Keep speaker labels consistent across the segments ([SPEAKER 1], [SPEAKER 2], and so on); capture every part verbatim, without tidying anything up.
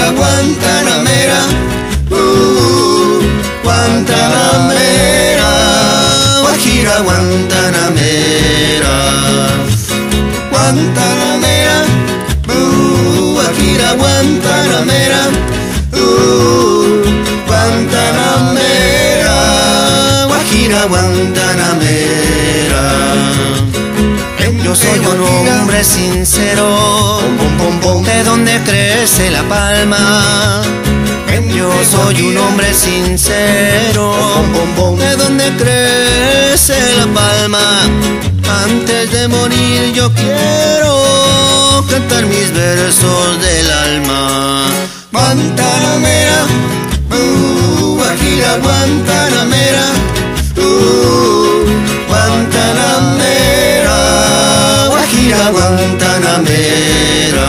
[SPEAKER 1] Guajira Guantanamera, uh, Guantanamera, Guajira Guantanamera, Guantanamera, uh, Guajira Guantanamera, uh, Guantanamera, Guajira Guantanamera. Yo soy un hombre sincero, de donde crece la palma. Yo soy un hombre sincero, de donde crece la palma. Antes de morir yo quiero cantar mis versos del alma. Guantanamera, uh, Guajira Guantanamera, uh, Guantanamera, Guajira Guantanamera.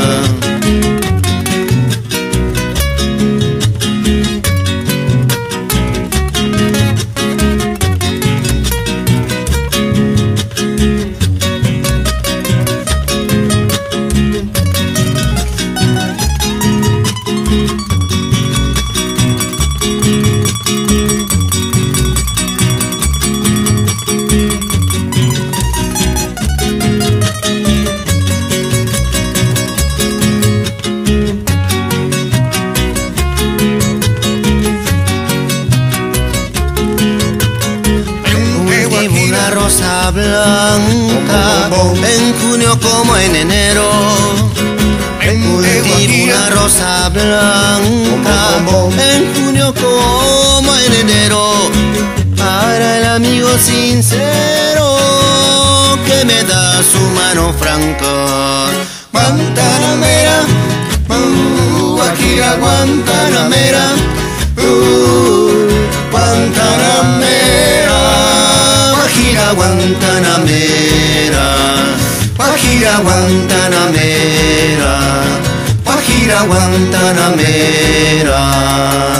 [SPEAKER 1] Una rosa blanca en junio como en enero. Cultivo una rosa blanca en junio como en enero, para el amigo sincero que me da su mano franca. Guantanamera, uh, Guajira Guantanamera, uh, Guantanamera, Guajira Guantanamera, Guajira Guantanamera, Guajira Guantanamera.